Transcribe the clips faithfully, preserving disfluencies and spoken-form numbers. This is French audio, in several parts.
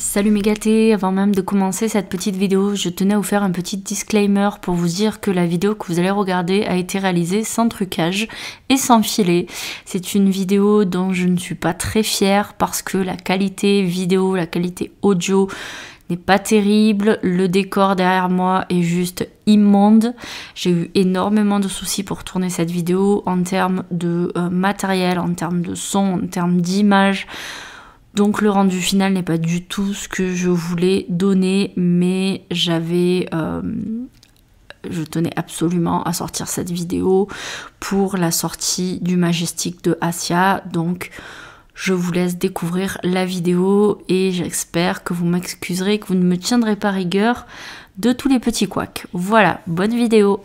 Salut mes gâtés, avant même de commencer cette petite vidéo, je tenais à vous faire un petit disclaimer pour vous dire que la vidéo que vous allez regarder a été réalisée sans trucage et sans filet. C'est une vidéo dont je ne suis pas très fière parce que la qualité vidéo, la qualité audio n'est pas terrible, le décor derrière moi est juste immonde. J'ai eu énormément de soucis pour tourner cette vidéo en termes de euh, matériel, en termes de son, en termes d'image. Donc le rendu final n'est pas du tout ce que je voulais donner, mais j'avais, euh, je tenais absolument à sortir cette vidéo pour la sortie du Majestic de Asia. Donc je vous laisse découvrir la vidéo et j'espère que vous m'excuserez, que vous ne me tiendrez pas rigueur de tous les petits couacs. Voilà, bonne vidéo.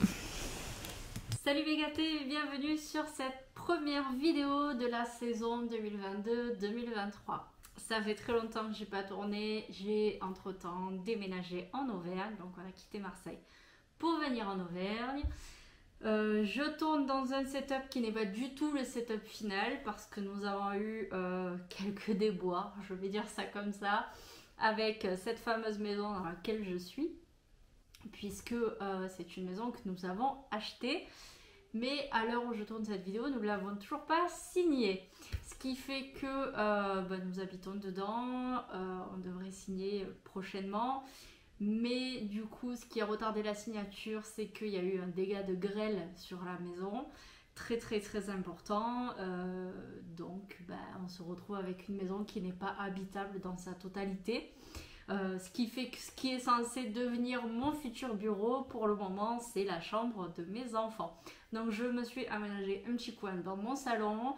Salut mes gâtés et bienvenue sur cette première vidéo de la saison deux mille vingt-deux deux mille vingt-trois. Ça fait très longtemps que j'ai pas tourné, j'ai entre temps déménagé en Auvergne, donc on a quitté Marseille pour venir en Auvergne. Euh, je tourne dans un setup qui n'est pas du tout le setup final parce que nous avons eu euh, quelques déboires, je vais dire ça comme ça, avec cette fameuse maison dans laquelle je suis, puisque euh, c'est une maison que nous avons achetée. Mais à l'heure où je tourne cette vidéo, nous ne l'avons toujours pas signée. Ce qui fait que euh, bah, nous habitons dedans, euh, on devrait signer prochainement. Mais du coup, ce qui a retardé la signature, c'est qu'il y a eu un dégât de grêle sur la maison. Très très très important. Euh, donc bah, on se retrouve avec une maison qui n'est pas habitable dans sa totalité. Euh, ce qui fait que ce qui est censé devenir mon futur bureau, pour le moment, c'est la chambre de mes enfants. Donc je me suis aménagé un petit coin dans mon salon.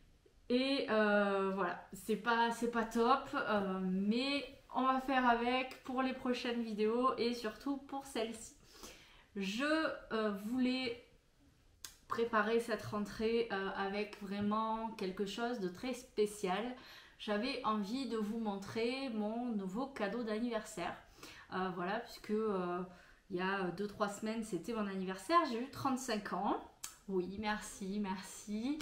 Et euh, voilà, c'est pas, c'est pas top, euh, mais on va faire avec pour les prochaines vidéos et surtout pour celle-ci. Je euh, voulais préparer cette rentrée euh, avec vraiment quelque chose de très spécial. J'avais envie de vous montrer mon nouveau cadeau d'anniversaire. Euh, voilà, puisque euh, il y a deux trois semaines, c'était mon anniversaire. J'ai eu trente-cinq ans. Oui, merci, merci.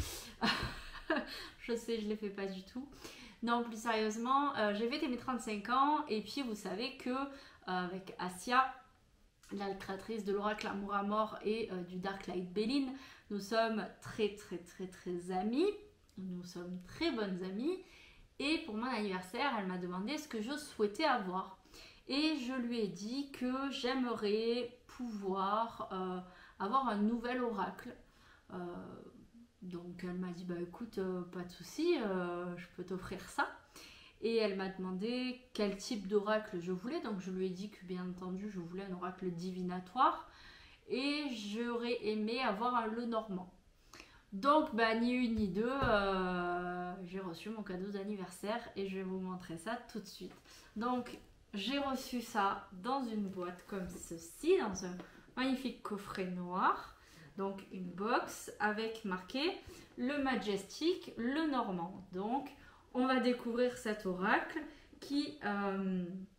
Je sais, je ne les fais pas du tout. Non, plus sérieusement, euh, j'ai fêté mes trente-cinq ans. Et puis, vous savez que euh, avec Asia, la créatrice de l'Oracle Amour à Mort et euh, du Dark Light Béline, nous sommes très, très, très, très amis. Nous sommes très bonnes amies. Et pour mon anniversaire, elle m'a demandé ce que je souhaitais avoir. Et je lui ai dit que j'aimerais pouvoir euh, avoir un nouvel oracle. Euh, donc elle m'a dit, bah écoute, euh, pas de souci, euh, je peux t'offrir ça. Et elle m'a demandé quel type d'oracle je voulais. Donc je lui ai dit que bien entendu, je voulais un oracle divinatoire. Et j'aurais aimé avoir un Lenormand. Donc, bah, ni une ni deux, euh, j'ai reçu mon cadeau d'anniversaire et je vais vous montrer ça tout de suite. Donc, j'ai reçu ça dans une boîte comme ceci, dans un magnifique coffret noir. Donc, une box avec marqué le Majestic, le Normand. Donc, on va découvrir cet oracle qui, euh,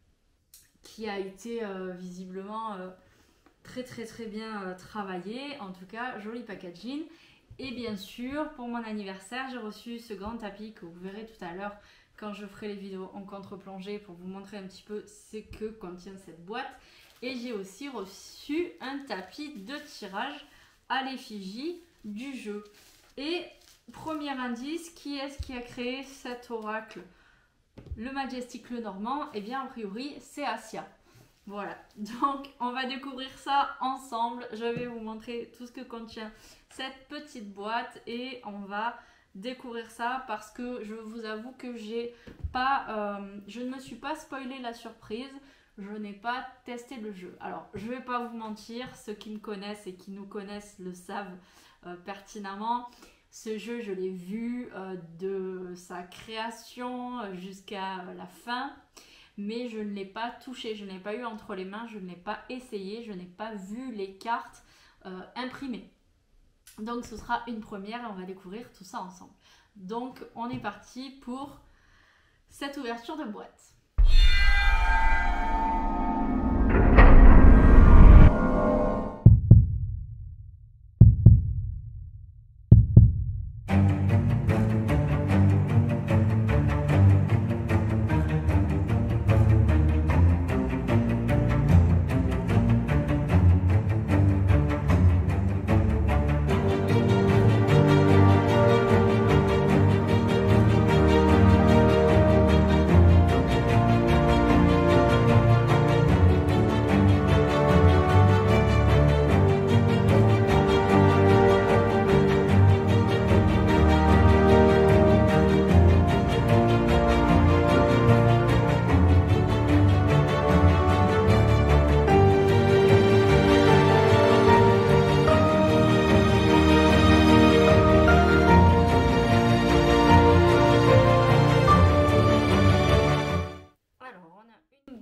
qui a été euh, visiblement euh, très très très bien euh, travaillé. En tout cas, joli packaging. Et bien sûr, pour mon anniversaire, j'ai reçu ce grand tapis que vous verrez tout à l'heure quand je ferai les vidéos en contre-plongée pour vous montrer un petit peu ce que contient cette boîte. Et j'ai aussi reçu un tapis de tirage à l'effigie du jeu. Et premier indice, qui est-ce qui a créé cet oracle? Le Majestic Lenormand, et bien a priori c'est Asia. Voilà, donc on va découvrir ça ensemble. Je vais vous montrer tout ce que contient cette petite boîte et on va découvrir ça parce que je vous avoue que j'ai pas, euh, je ne me suis pas spoilé la surprise. Je n'ai pas testé le jeu. Alors, je vais pas vous mentir, ceux qui me connaissent et qui nous connaissent le savent euh, pertinemment. Ce jeu, je l'ai vu euh, de sa création jusqu'à la fin. Mais je ne l'ai pas touché, je n'ai pas eu entre les mains, je ne l'ai pas essayé, je n'ai pas vu les cartes euh, imprimées. Donc ce sera une première et on va découvrir tout ça ensemble. Donc on est parti pour cette ouverture de boîte.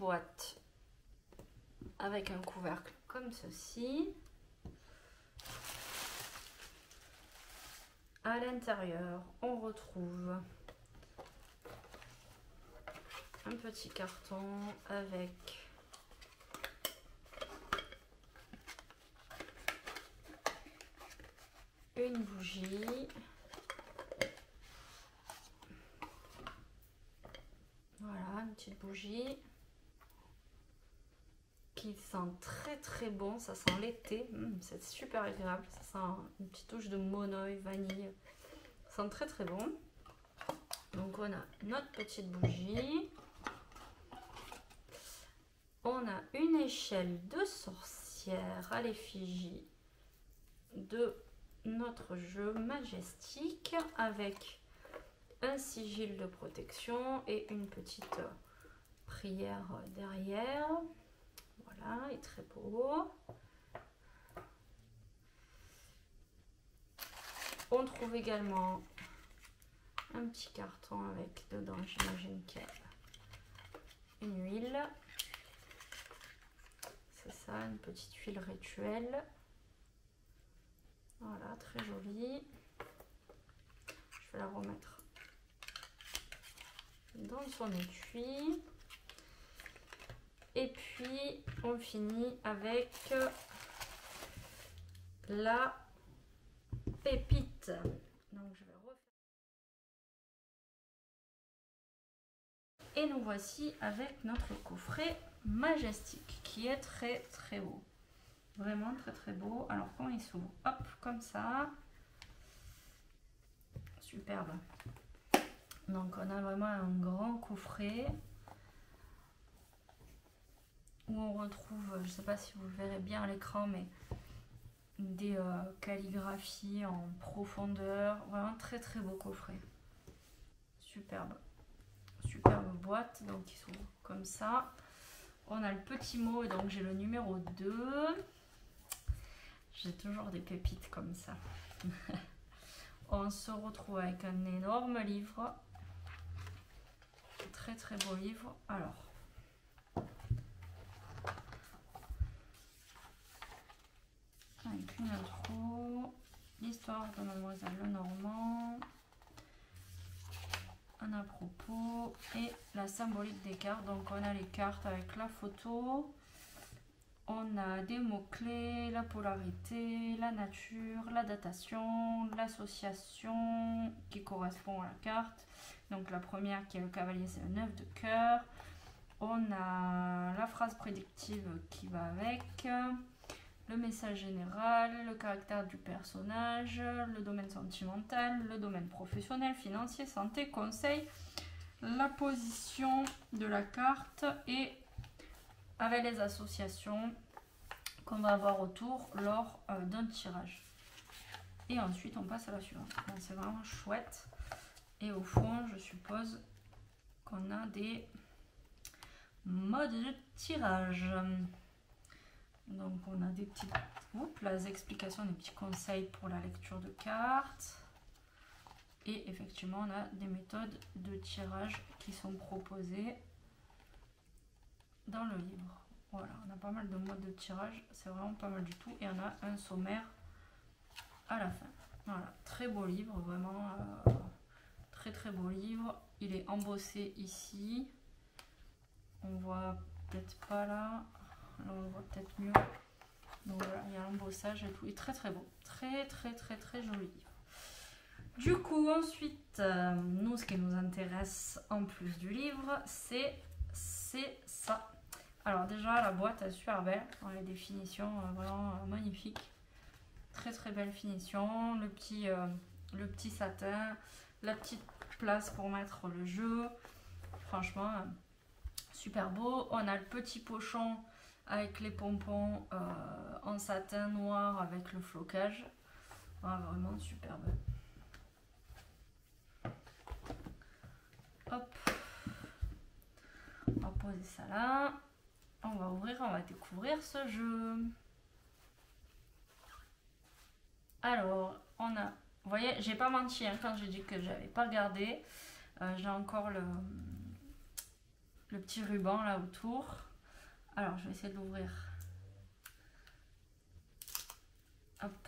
boîte avec un couvercle comme ceci. À l'intérieur, on retrouve un petit carton avec une bougie. Voilà, une petite bougie qui sent très très bon. Ça sent l'été, mmh, c'est super agréable. Ça sent une petite touche de monoï, vanille. Ça sent très très bon. Donc on a notre petite bougie. On a une échelle de sorcière à l'effigie de notre jeu Majestic avec un sigil de protection et une petite prière derrière. Voilà, il est très beau. On trouve également un petit carton avec dedans, j'imagine qu'il y a une huile. C'est ça, une petite huile rituelle. Voilà, très jolie. Je vais la remettre dans son étui. Et puis on finit avec la pépite. Donc je vais refaire. Et nous voici avec notre coffret Majestic qui est très très beau. Vraiment très très beau. Alors comment il s'ouvre? Hop, comme ça. Superbe. Donc on a vraiment un grand coffret où on retrouve, je ne sais pas si vous le verrez bien à l'écran, mais des euh, calligraphies en profondeur. Vraiment très très beau coffret. Superbe. Superbe boîte, donc il s'ouvre comme ça. On a le petit mot, et donc j'ai le numéro deux. J'ai toujours des pépites comme ça. On se retrouve avec un énorme livre. Très très beau livre. Alors, avec une intro, l'histoire de Mademoiselle Lenormand, un à propos et la symbolique des cartes. Donc on a les cartes avec la photo, on a des mots-clés, la polarité, la nature, la datation, l'association qui correspond à la carte. Donc la première qui est le cavalier, c'est le neuf de cœur. On a la phrase prédictive qui va avec, le message général, le caractère du personnage, le domaine sentimental, le domaine professionnel, financier, santé, conseil, la position de la carte et avec les associations qu'on va avoir autour lors euh, d'un tirage. Et ensuite on passe à la suivante. C'est vraiment chouette. Et au fond, je suppose qu'on a des modes de tirage. Donc on a des petites oups, les explications, des petits conseils pour la lecture de cartes. Et effectivement, on a des méthodes de tirage qui sont proposées dans le livre. Voilà, on a pas mal de modes de tirage, c'est vraiment pas mal du tout. Et on a un sommaire à la fin. Voilà, très beau livre, vraiment euh, très très beau livre. Il est embossé ici. On voit peut-être pas là. Là on voit peut-être mieux. Donc voilà, il y a l'embossage et tout. Il est très très beau. Très très très très joli livre. Du coup, ensuite, euh, nous, ce qui nous intéresse en plus du livre, c'est ça. Alors déjà, la boîte est super belle. Dans les définitions, euh, vraiment euh, magnifique. Très très belle finition. Le petit, euh, le petit satin. La petite place pour mettre le jeu. Franchement, euh, super beau. On a le petit pochon avec les pompons euh, en satin noir avec le flocage. Ah, vraiment superbe. Hop. On va poser ça là. On va ouvrir, on va découvrir ce jeu. Alors, on a... Vous voyez, j'ai pas menti hein, quand j'ai dit que j'avais pas regardé. Euh, j'ai encore le... le petit ruban là autour. Alors je vais essayer de l'ouvrir. Hop.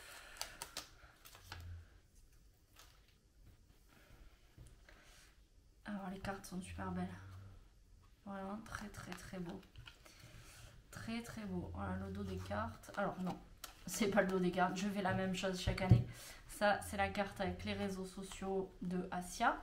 Alors les cartes sont super belles. Vraiment très très très beau. Très très beau. Voilà le dos des cartes. Alors non, c'est pas le dos des cartes. Je fais la même chose chaque année. Ça c'est la carte avec les réseaux sociaux de Asia.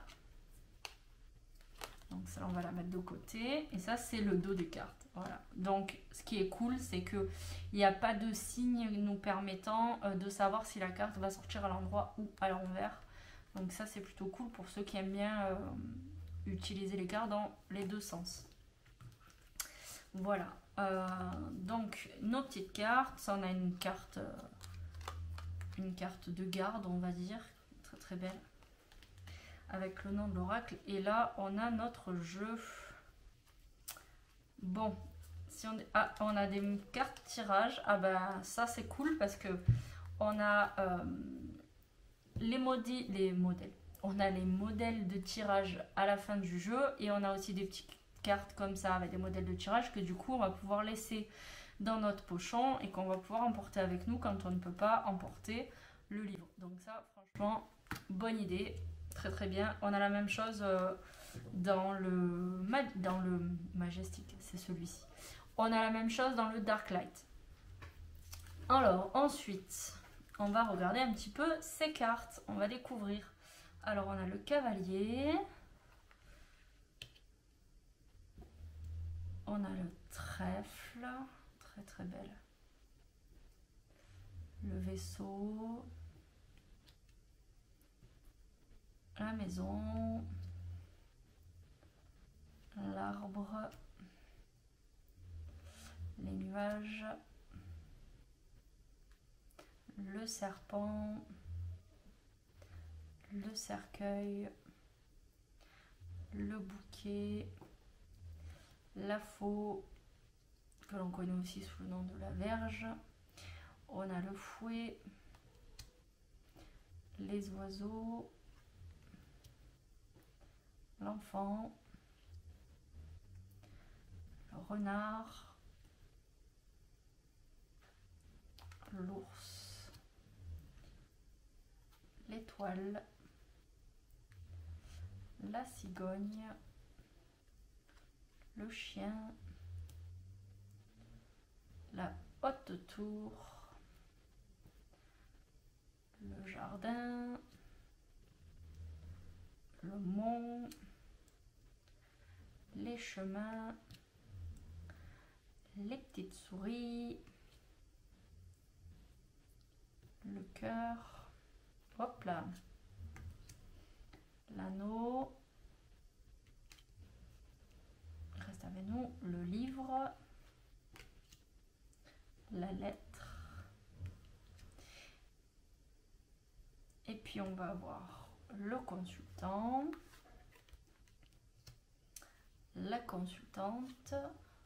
Donc ça on va la mettre de côté. Et ça c'est le dos des cartes. Voilà. Donc ce qui est cool c'est que il n'y a pas de signe nous permettant euh, de savoir si la carte va sortir à l'endroit ou à l'envers. Donc ça c'est plutôt cool pour ceux qui aiment bien euh, utiliser les cartes dans les deux sens. Voilà. Euh, donc nos petites cartes. Ça on a une carte, euh, une carte de garde on va dire. Très très belle. Avec le nom de l'oracle. Et là on a notre jeu. Bon. Si on, ah, on a des cartes tirage. Ah ben ça c'est cool parce que on a euh, les, modi les modèles. On a les modèles de tirage à la fin du jeu. Et on a aussi des petites cartes comme ça avec des modèles de tirage que du coup on va pouvoir laisser dans notre pochon. Et qu'on va pouvoir emporter avec nous quand on ne peut pas emporter le livre. Donc ça franchement bonne idée. Très très bien. On a la même chose euh, dans le dans le Majestic, c'est celui-ci. On a la même chose dans le Darklight. Alors ensuite, on va regarder un petit peu ces cartes. On va découvrir. Alors on a le cavalier. On a le trèfle. Très très belle. Le vaisseau. La maison, l'arbre, les nuages, le serpent, le cercueil, le bouquet, la faux, que l'on connaît aussi sous le nom de la verge. On a le fouet, les oiseaux, l'enfant, le renard, l'ours, l'étoile, la cigogne, le chien, la haute tour, le jardin, le mont, les chemins, les petites souris, le cœur, hop là, l'anneau, reste avec nous, le livre, la lettre, et puis on va avoir le consultant, la consultante,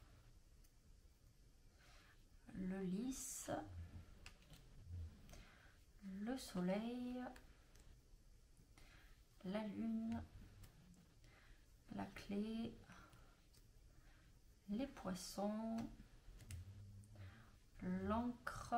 le lys, le soleil, la lune, la clé, les poissons, l'encre,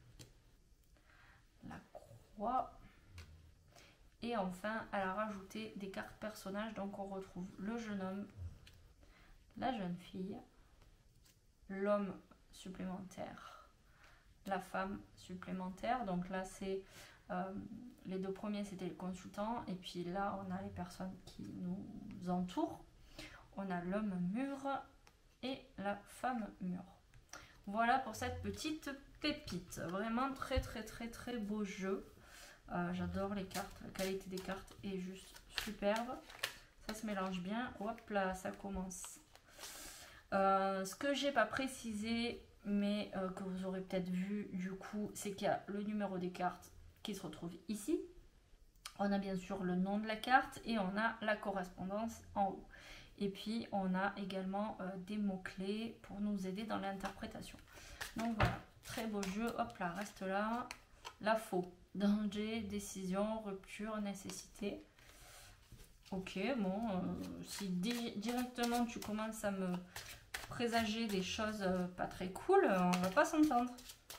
la croix. Et enfin, elle a rajouté des cartes personnages. Donc on retrouve le jeune homme, la jeune fille, l'homme supplémentaire, la femme supplémentaire. Donc là, c'est euh, les deux premiers, c'était les consultants. Et puis là, on a les personnes qui nous entourent. On a l'homme mûr et la femme mûre. Voilà pour cette petite pépite. Vraiment très très très très beau jeu. Euh, J'adore les cartes. La qualité des cartes est juste superbe. Ça se mélange bien. Hop là, ça commence. Euh, ce que j'ai pas précisé, mais euh, que vous aurez peut-être vu du coup, c'est qu'il y a le numéro des cartes qui se retrouve ici. On a bien sûr le nom de la carte et on a la correspondance en haut. Et puis on a également euh, des mots-clés pour nous aider dans l'interprétation. Donc voilà, très beau jeu. Hop là, reste là. La faux. Danger, décision, rupture, nécessité. ok, bon, euh, si di directement tu commences à me présager des choses euh, pas très cool, euh, on va pas s'entendre.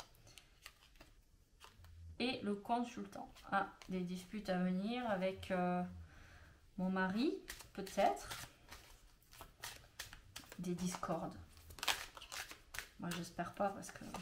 Et le consultant. Ah, des disputes à venir avec euh, mon mari, peut-être. Des discordes. Moi, j'espère pas parce que...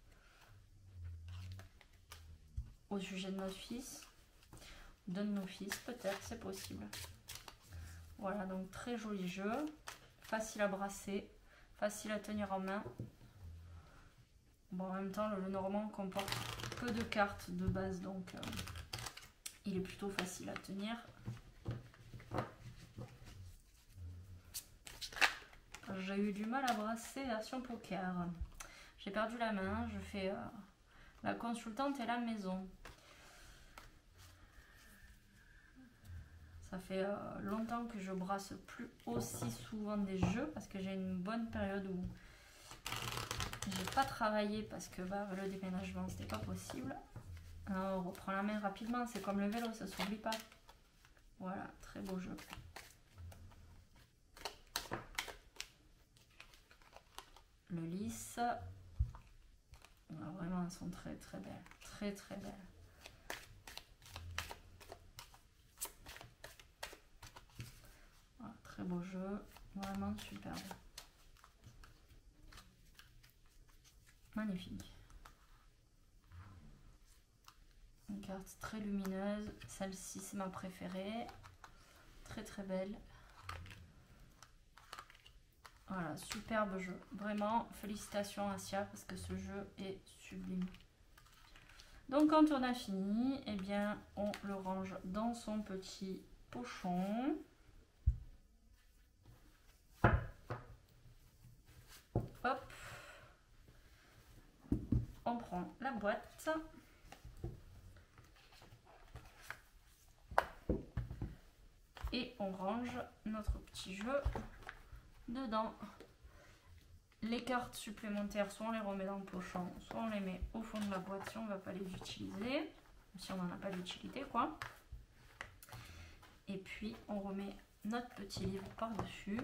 Au sujet de notre fils, de nos fils, peut-être, c'est possible. Voilà, donc très joli jeu. Facile à brasser, facile à tenir en main. Bon, en même temps, le Lenormand comporte peu de cartes de base, donc euh, il est plutôt facile à tenir. J'ai eu du mal à brasser version poker. J'ai perdu la main, je fais euh, la consultante et la maison. Ça fait euh, longtemps que je brasse plus aussi souvent des jeux parce que j'ai une bonne période où j'ai pas travaillé parce que bah, le déménagement c'était pas possible. Alors, on reprend la main rapidement, c'est comme le vélo, ça s'oublie pas. Voilà, très beau jeu. Le lisse. Ah, vraiment, elles sont très très belles. Très très belles. Voilà, très beau jeu. Vraiment superbe. Magnifique. Une carte très lumineuse. Celle-ci, c'est ma préférée. Très très belle. Voilà, superbe jeu. Vraiment, félicitations Asia parce que ce jeu est sublime. Donc quand on a fini, eh bien, on le range dans son petit pochon. Hop. On prend la boîte. Et on range notre petit jeu dedans. Les cartes supplémentaires, soit on les remet dans le pochon, soit on les met au fond de la boîte si on ne va pas les utiliser, si on n'en a pas d'utilité quoi. Et puis on remet notre petit livre par-dessus.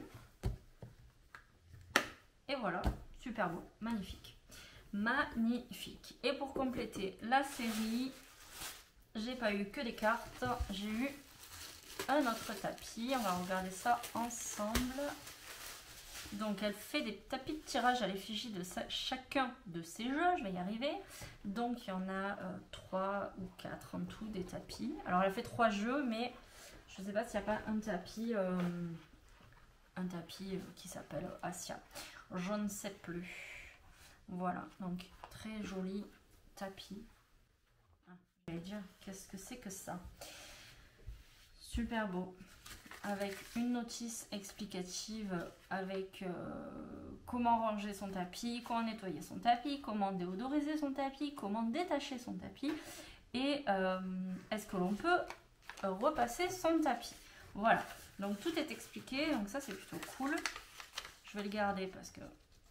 Et voilà, super beau, magnifique. Magnifique. Et pour compléter la série, j'ai pas eu que des cartes, j'ai eu un autre tapis. On va regarder ça ensemble. Donc elle fait des tapis de tirage à l'effigie de sa, chacun de ces jeux, je vais y arriver. Donc il y en a euh, trois ou quatre en tout des tapis. Alors elle fait trois jeux, mais je ne sais pas s'il n'y a pas un tapis, euh, un tapis qui s'appelle Asia. Je ne sais plus. Voilà, donc très joli tapis. Ah, je vais dire, qu'est-ce que c'est que ça? Super beau. Avec une notice explicative avec euh, comment ranger son tapis, comment nettoyer son tapis, comment déodoriser son tapis, comment détacher son tapis et euh, est-ce que l'on peut repasser son tapis. Voilà, donc tout est expliqué, donc ça c'est plutôt cool. Je vais le garder parce que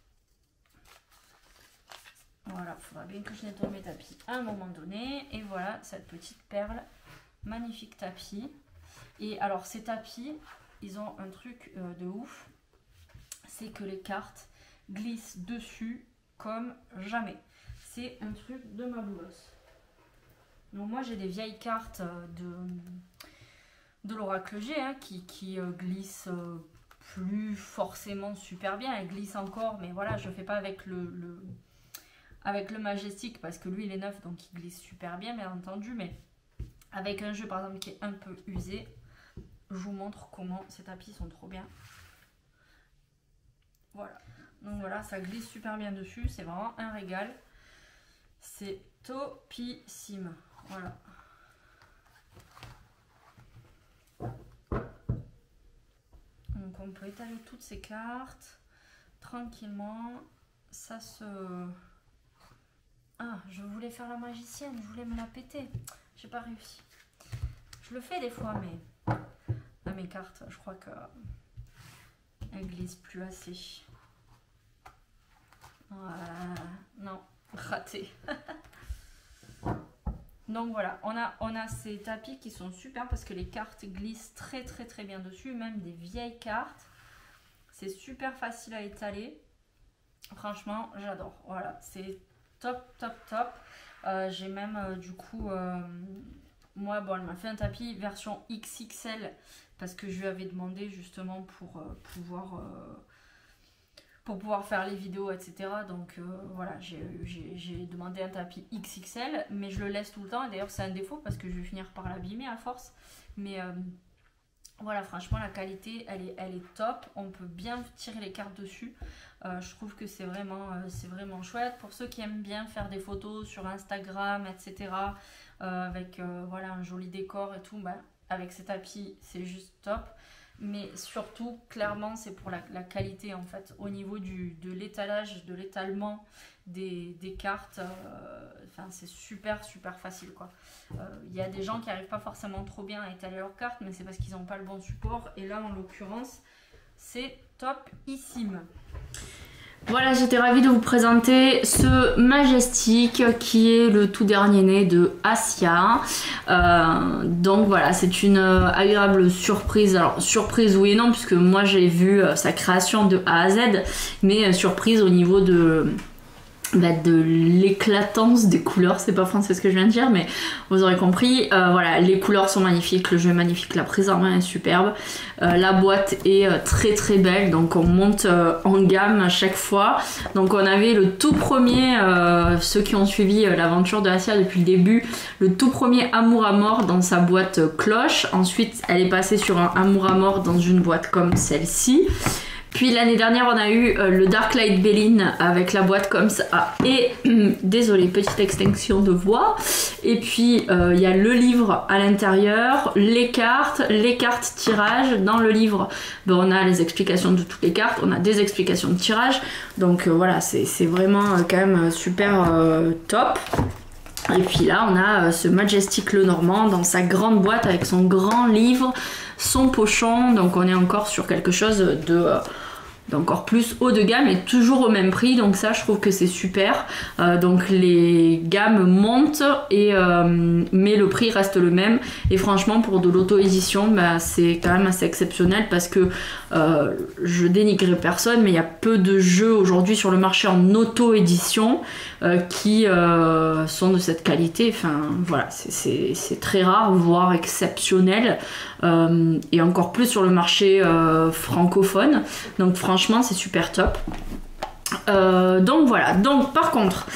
voilà, il faudra bien que je nettoie mes tapis à un moment donné. Et voilà cette petite perle, magnifique tapis. Et alors ces tapis, ils ont un truc euh, de ouf, c'est que les cartes glissent dessus comme jamais. C'est un truc de ma boulosse. Donc moi j'ai des vieilles cartes de, de l'Oracle G hein, qui, qui euh, glissent euh, plus forcément super bien. Elles glissent encore, mais voilà, je ne fais pas avec le, le, avec le Majestic parce que lui il est neuf, donc il glisse super bien bien entendu. Mais avec un jeu par exemple qui est un peu usé, je vous montre comment ces tapis sont trop bien. Voilà. Donc voilà, ça glisse super bien dessus. C'est vraiment un régal. C'est topissime. Voilà. Donc on peut étaler toutes ces cartes tranquillement. Ça se... Ah, je voulais faire la magicienne. Je voulais me la péter. J'ai pas réussi. Je le fais des fois, mais... À mes cartes, je crois que elles glissent plus assez. Voilà. Non, raté. Donc voilà, on a, on a ces tapis qui sont super parce que les cartes glissent très très très bien dessus, même des vieilles cartes. C'est super facile à étaler. Franchement, j'adore. Voilà, c'est top, top, top. Euh, J'ai même euh, du coup, euh, moi, bon, elle m'a fait un tapis version X X L parce que je lui avais demandé justement pour euh, pouvoir... Euh, pour pouvoir faire les vidéos, et cetera. Donc euh, voilà, j'ai demandé un tapis X X L, mais je le laisse tout le temps. Et d'ailleurs, c'est un défaut parce que je vais finir par l'abîmer à force. Mais euh, voilà, franchement, la qualité, elle est, elle est top. On peut bien tirer les cartes dessus. Euh, je trouve que c'est vraiment, euh, c'est vraiment chouette. Pour ceux qui aiment bien faire des photos sur Instagram, et cetera, euh, avec euh, voilà, un joli décor et tout, bah, avec ces tapis, c'est juste top. Mais surtout, clairement, c'est pour la, la qualité en fait, au niveau du, de l'étalage, de l'étalement des, des cartes. Euh, enfin, c'est super, super facile quoi. Il euh, y a des gens qui n'arrivent pas forcément trop bien à étaler leurs cartes, mais c'est parce qu'ils n'ont pas le bon support. Et là, en l'occurrence, c'est topissime. Voilà, j'étais ravie de vous présenter ce Majestic qui est le tout dernier né de Asia. Euh, donc voilà, c'est une agréable surprise. Alors surprise oui et non, puisque moi j'ai vu sa création de A à Z, mais surprise au niveau de... Bah, de l'éclatance des couleurs, c'est pas français ce que je viens de dire, mais vous aurez compris. Euh, voilà, les couleurs sont magnifiques, le jeu est magnifique, la prise en main est superbe, euh, la boîte est euh, très très belle, donc on monte euh, en gamme à chaque fois. Donc on avait le tout premier, euh, ceux qui ont suivi euh, l'aventure de Asia depuis le début, le tout premier Amour à mort dans sa boîte euh, cloche. Ensuite elle est passée sur un Amour à mort dans une boîte comme celle-ci. Puis l'année dernière, on a eu euh, le Darklight Belline avec la boîte comme ça. Ah, et, désolé, petite extinction de voix. Et puis, il euh, y a le livre à l'intérieur, les cartes, les cartes tirage. Dans le livre, ben, on a les explications de toutes les cartes, on a des explications de tirage. Donc euh, voilà, c'est vraiment euh, quand même super euh, top. Et puis là, on a euh, ce Majestic Lenormand dans sa grande boîte avec son grand livre, son pochon. Donc on est encore sur quelque chose de... Euh, d'encore plus haut de gamme et toujours au même prix, donc ça je trouve que c'est super. Euh, donc les gammes montent et euh, mais le prix reste le même, et franchement pour de l'auto-édition bah, c'est quand même assez exceptionnel parce que euh, je dénigrerai personne, mais il y a peu de jeux aujourd'hui sur le marché en auto-édition euh, qui euh, sont de cette qualité. Enfin voilà, c'est très rare, voire exceptionnel, euh, et encore plus sur le marché euh, francophone. Donc franchement c'est super top. Euh, donc voilà, donc par contre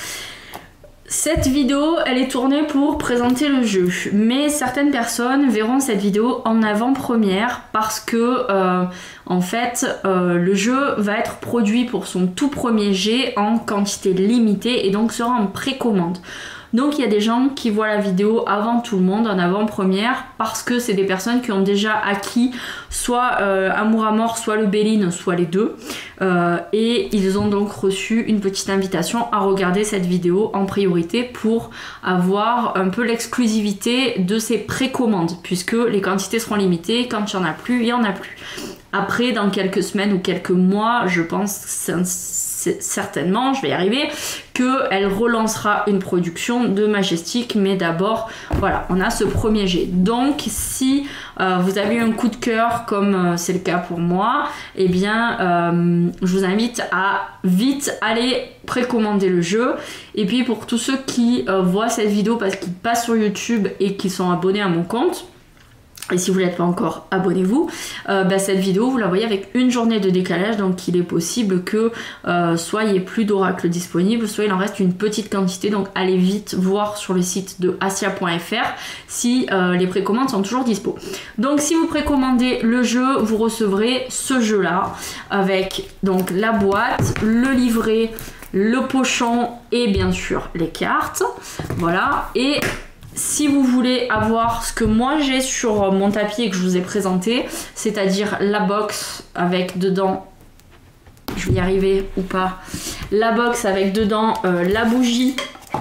cette vidéo elle est tournée pour présenter le jeu, mais certaines personnes verront cette vidéo en avant-première parce que euh, en fait euh, le jeu va être produit pour son tout premier jet en quantité limitée et donc sera en précommande. Donc il y a des gens qui voient la vidéo avant tout le monde, en avant-première, parce que c'est des personnes qui ont déjà acquis soit euh, Amour à mort, soit le Belline, soit les deux. Euh, et ils ont donc reçu une petite invitation à regarder cette vidéo en priorité pour avoir un peu l'exclusivité de ces précommandes, puisque les quantités seront limitées, quand il n'y en a plus, il n'y en a plus. Après, dans quelques semaines ou quelques mois, je pense certainement, je vais y arriver, qu'elle relancera une production de Majestic, mais d'abord, voilà, on a ce premier jet. Donc, si euh, vous avez eu un coup de cœur, comme euh, c'est le cas pour moi, eh bien, euh, je vous invite à vite aller précommander le jeu. Et puis, pour tous ceux qui euh, voient cette vidéo parce qu'ils passent sur YouTube et qui sont abonnés à mon compte, et si vous n'êtes pas encore, abonnez-vous. Euh, bah, cette vidéo, vous la voyez avec une journée de décalage, donc il est possible que euh, soit il n'y ait plus d'oracle disponible, soit il en reste une petite quantité. Donc allez vite voir sur le site de asia point F R si euh, les précommandes sont toujours dispo. Donc si vous précommandez le jeu, vous recevrez ce jeu-là avec donc la boîte, le livret, le pochon et bien sûr les cartes. Voilà. Et si vous voulez avoir ce que moi j'ai sur mon tapis et que je vous ai présenté, c'est-à-dire la box avec dedans, je vais y arriver ou pas, la box avec dedans euh, la bougie,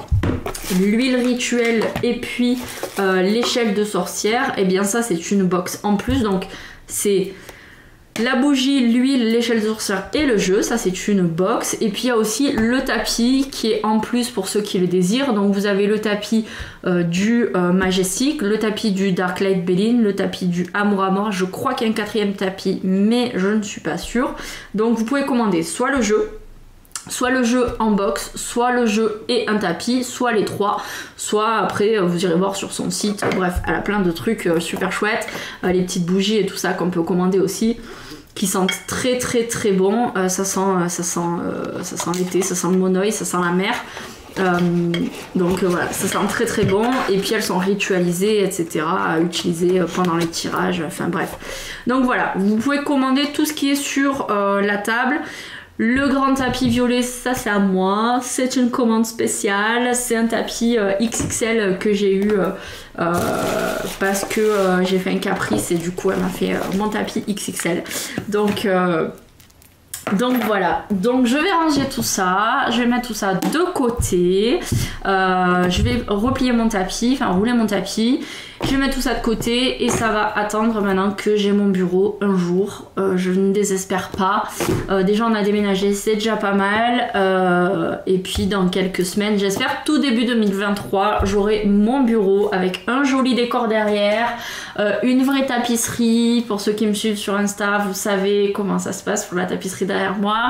l'huile rituelle et puis euh, l'échelle de sorcière, et bien ça c'est une box en plus, donc c'est la bougie, l'huile, l'échelle d'oursin et le jeu, ça c'est une box. Et puis il y a aussi le tapis qui est en plus pour ceux qui le désirent. Donc vous avez le tapis euh, du euh, Majestic, le tapis du Darklight Bellin, le tapis du Amour à Mort. Je crois qu'il y a un quatrième tapis, mais je ne suis pas sûre. Donc vous pouvez commander soit le jeu, soit le jeu en box, soit le jeu et un tapis, soit les trois, soit après vous irez voir sur son site. Bref, elle a plein de trucs euh, super chouettes, euh, les petites bougies et tout ça qu'on peut commander aussi, qui sentent très très très bon. Euh, ça sent, ça sent, euh, ça sent l'été, ça sent le monoeil, ça sent la mer. Euh, donc euh, voilà, ça sent très très bon. Et puis elles sont ritualisées, et cetera à utiliser pendant les tirages. Enfin bref. Donc voilà, vous pouvez commander tout ce qui est sur euh, la table. Le grand tapis violet, ça c'est à moi, c'est une commande spéciale, c'est un tapis euh, X X L que j'ai eu euh, euh, parce que euh, j'ai fait un caprice et du coup elle m'a fait euh, mon tapis X X L. Donc, euh, donc voilà, donc je vais ranger tout ça, je vais mettre tout ça de côté, euh, je vais replier mon tapis, enfin rouler mon tapis. Je vais mettre tout ça de côté et ça va attendre maintenant que j'ai mon bureau un jour. Euh, je ne désespère pas. Euh, déjà on a déménagé, c'est déjà pas mal. Euh, et puis dans quelques semaines, j'espère tout début deux mille vingt-trois, j'aurai mon bureau avec un joli décor derrière, euh, une vraie tapisserie. Pour ceux qui me suivent sur Insta, vous savez comment ça se passe pour la tapisserie derrière moi.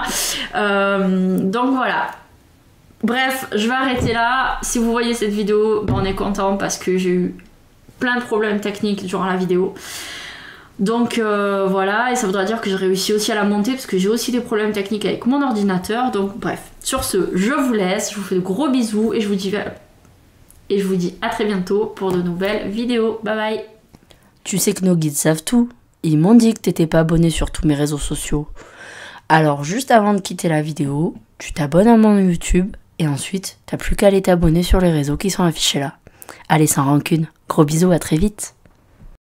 Euh, donc voilà. Bref, je vais arrêter là. Si vous voyez cette vidéo, ben on est content parce que j'ai eu plein de problèmes techniques durant la vidéo. Donc euh, voilà, et ça voudra dire que j'ai réussi aussi à la monter parce que j'ai aussi des problèmes techniques avec mon ordinateur. Donc bref, sur ce, je vous laisse, je vous fais de gros bisous et je vous dis, et je vous dis à très bientôt pour de nouvelles vidéos. Bye bye. Tu sais que nos guides savent tout. Ils m'ont dit que t'étais pas abonné sur tous mes réseaux sociaux. Alors juste avant de quitter la vidéo, tu t'abonnes à mon YouTube et ensuite t'as plus qu'à aller t'abonner sur les réseaux qui sont affichés là. Allez, sans rancune. Gros bisous, à très vite.